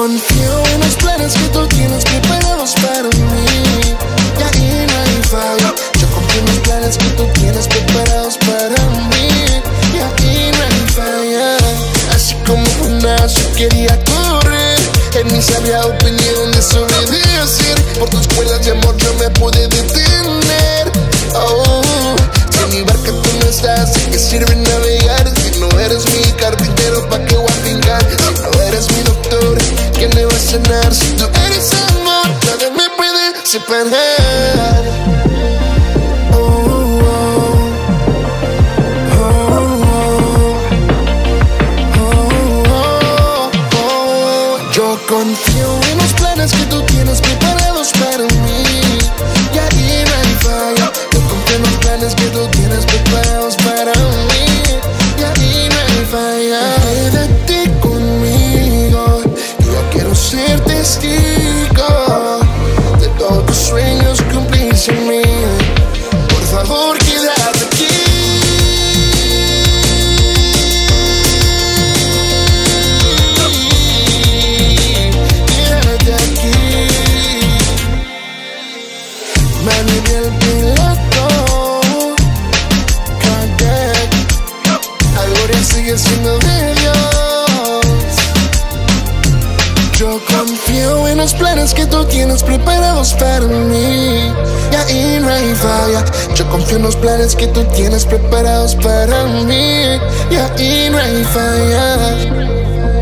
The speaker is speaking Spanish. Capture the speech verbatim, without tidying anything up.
confío en los planes que tú tienes preparados para mí, y ahí no hay falla. Yo confío en los planes que tú tienes preparados para mí, y ahí no hay falla. Así como una yo quería correr, en mi sabia opinión desobedecer. Por tus cuerdas de amor yo me pude detener. Oh, si en mi barca tú no estás, ¿de qué sirve navegar? Si no eres mi carpintero, ¿pa' qué voy a fincar? Si no eres mi doctor, ¿quién me va a sanar? Si tú eres amor, nada me puede separar. Yo confío en los planes que tú tienes preparados para mí, y ahí no hay falla. Yo confío en los planes que tú tienes preparados para mí, y ahí no hay falla. Quédate conmigo, yo quiero ser testigo de todos tus sueños cumplirse en mí. Por favor, quédate aquí. Manuel el piloto, Cadet, la gloria sigue siendo de Dios. Yo confío en los planes que tú tienes preparados para mí, y ahí no hay falla. Yo confío en los planes que tú tienes preparados para mí, y ahí no hay falla.